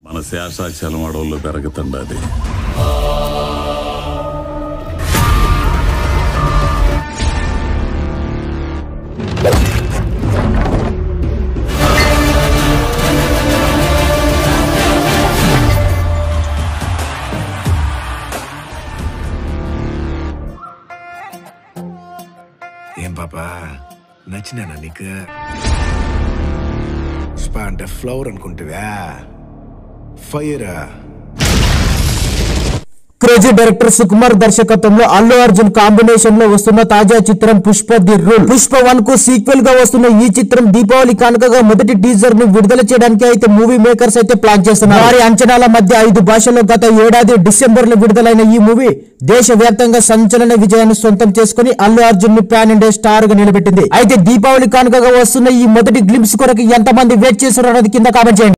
మన శేషాచలం అడవుల్లో పెరుగుతుండది. ఏం పాపా నచ్చినా నీకు? స్పా అంటే ఫ్లవర్ అనుకుంటువా? ఫైర్. క్రేజీ డైరెక్టర్ సుకుమార్ దర్శకత్వంలో అల్లు అర్జున్ కాంబినేషన్ లో వస్తున్న తాజా చిత్రం పుష్ప ది రూల్. పుష్ప 1 కు సీక్వెల్ గా వస్తున్న ఈ చిత్రం దీపావళి కానుకగా మొదటి టీజర్ ను విడుదల చేయడానికి అయితే మూవీ మేకర్స్ అయితే ప్లాన్ చేస్తున్నారు. వారి అంచనాల మధ్య 5 భాషల్లో గత ఏడాది డిసెంబర్ లో విడుదలైన ఈ మూవీ దేశవ్యాప్తంగా సంచలన విజయాన్ని సొంతం చేసుకుని అల్లు అర్జున్ ని పాన్ ఇండియా స్టార్ గా నిలబెట్టింది. అయితే దీపావళి కానుకగా వస్తున్న ఈ మొదటి గ్లింప్స్ కొరకు ఎంతమంది వెయిట్ చేస్తున్నారో కింద కామెంట్ చేయండి.